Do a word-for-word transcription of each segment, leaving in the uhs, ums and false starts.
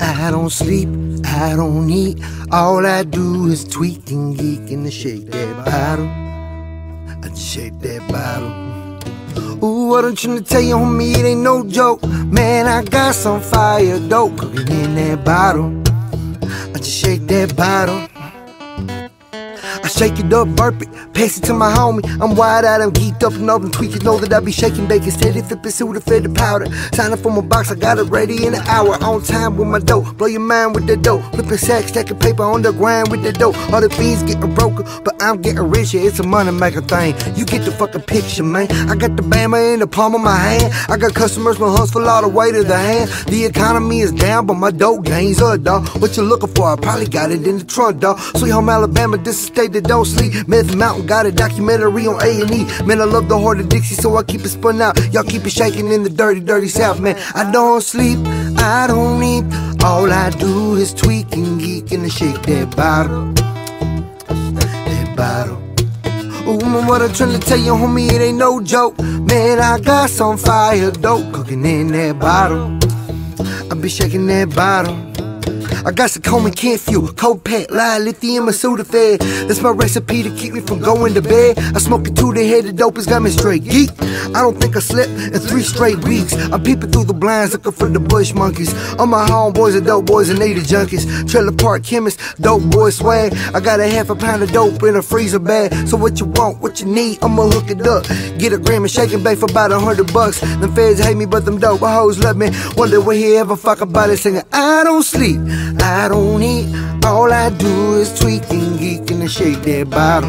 I don't sleep, I don't eat. All I do is tweak and geek and shake that bottle. I just shake that bottle. Ooh, what I'm trying to tell you, homie, it ain't no joke. Man, I got some fire dope cooking in that bottle. I just shake that bottle. I shake it up, burp it, pass it to my homie. I'm wide out, I'm geeked up and open tweakers know that I be shaking, baking, steady, flipping, Sudafed the powder. Sign up for my box, I got it ready in an hour. On time with my dope, blow your mind with the dope. Flipping sacks, stacking paper on the grind with the dope. All the fiends getting broken, but I'm getting richer. It's a money maker thing. You get the fucking picture, man. I got the Bama in the palm of my hand. I got customers with hustle all the way to the hand. The economy is down, but my dope gains up, dog. What you looking for? I probably got it in the trunk, dog. Sweet Home Alabama, this is state that don't sleep. Myth Mountain got a documentary on A and E. Man, I love the heart of Dixie, so I keep it spun out. Y'all keep it shaking in the dirty, dirty South, man. I don't sleep, I don't eat. All I do is tweak and geek and shake that bottle. That bottle. Ooh, what I'm trying to tell you, homie, it ain't no joke. Man, I got some fire dope cooking in that bottle. I be shaking that bottle. I got some Coleman Kent fuel, cold pack, live lithium and Sudafed. That's my recipe to keep me from going to bed. I smoke it to the head, the dope has got me straight geek. I don't think I slept in three straight weeks. I'm peeping through the blinds looking for the bush monkeys. All my homeboys are dope boys and they the junkies. Trailer park chemists, dope boy swag. I got a half a pound of dope in a freezer bag. So what you want, what you need, I'ma hook it up. Get a gram and shake and bake for about a hundred bucks. Them feds hate me, but them dope hoes love me. Wonder will he ever fuck about it singing, I don't sleep, I don't eat. All I do is tweak and geek and shake that bottle.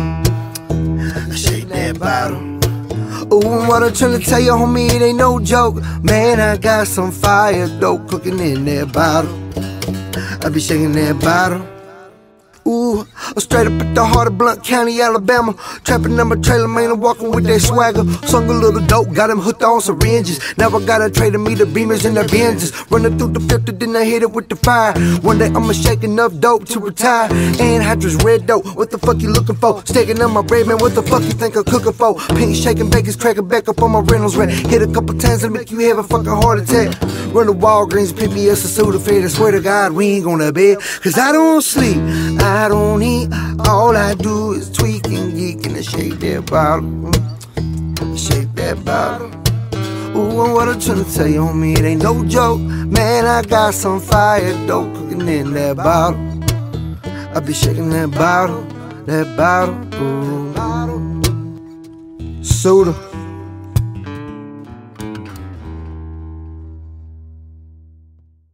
I shake that bottle. Ooh, what I'm trying to tell you, homie, it ain't no joke. Man, I got some fire dope cooking in that bottle. I be shaking that bottle. Ooh, I'm straight up at the heart of Blount County, Alabama. Trapping on my trailer, man, I'm walking with that swagger. Sung a little dope, got him hooked on syringes. Now I gotta trade me the Beamers and the Benzes. Running through the filter, then I hit it with the fire. One day I'ma shake enough dope to retire. Anhydrous red dope, what the fuck you looking for? Staking on my bread, man, what the fuck you think I'm cooking for? Pink shaking bacon's cracking back up on my Reynolds rat. Hit a couple times and make you have a fucking heart attack. Run to Walgreens, pick me up some Sudafed. I swear to God, we ain't gonna bed. Cause I don't sleep, I don't eat. All I do is tweak and geek and shake that bottle. Shake that bottle. Ooh, and what I'm trying to tell you, homie, it ain't no joke. Man, I got some fire dope cooking in that bottle. I be shaking that bottle, that bottle. Ooh. Soda.